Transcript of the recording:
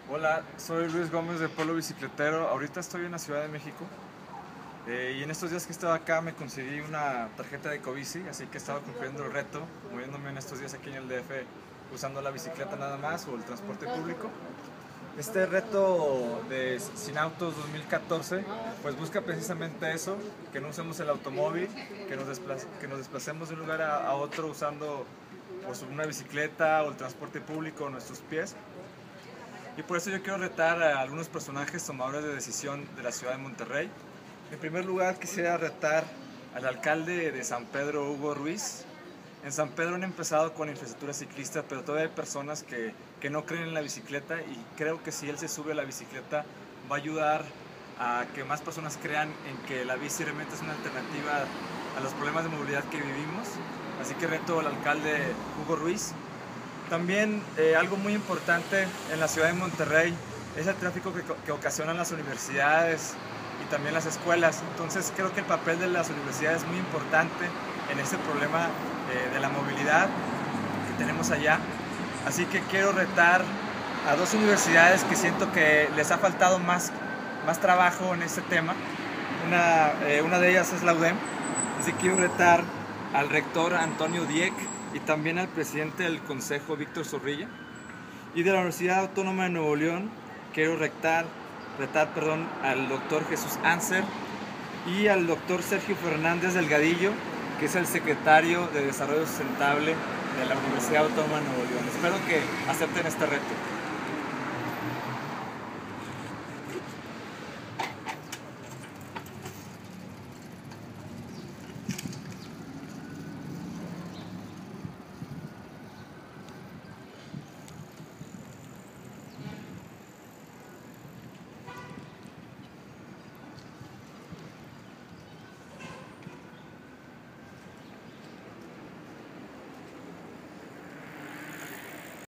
Hola, soy Luis Gómez de Pueblo Bicicletero. Ahorita estoy en la Ciudad de México y en estos días que estaba acá me conseguí una tarjeta de Ecobici, así que he estado cumpliendo el reto, moviéndome en estos días aquí en el DF usando la bicicleta nada más o el transporte público. Este reto de Sin Autos 2014 pues busca precisamente eso, que no usemos el automóvil, que nos desplacemos de un lugar a otro usando pues, una bicicleta o el transporte público o nuestros pies. Y por eso yo quiero retar a algunos personajes tomadores de decisión de la ciudad de Monterrey. En primer lugar, quisiera retar al alcalde de San Pedro, Hugo Ruiz. En San Pedro han empezado con la infraestructura ciclista, pero todavía hay personas que no creen en la bicicleta y creo que si él se sube a la bicicleta va a ayudar a que más personas crean en que la bici realmente es una alternativa a los problemas de movilidad que vivimos. Así que reto al alcalde Hugo Ruiz. También algo muy importante en la ciudad de Monterrey es el tráfico que ocasionan las universidades y también las escuelas. Entonces creo que el papel de las universidades es muy importante en este problema de la movilidad que tenemos allá. Así que quiero retar a dos universidades que siento que les ha faltado más trabajo en este tema. Una de ellas es la UDEM. Así que quiero retar al rector Antonio Dieck y también al presidente del Consejo, Víctor Zorrilla. Y de la Universidad Autónoma de Nuevo León quiero retar al doctor Jesús Anser y al doctor Sergio Fernández Delgadillo, que es el secretario de Desarrollo Sustentable de la Universidad Autónoma de Nuevo León. Espero que acepten este reto.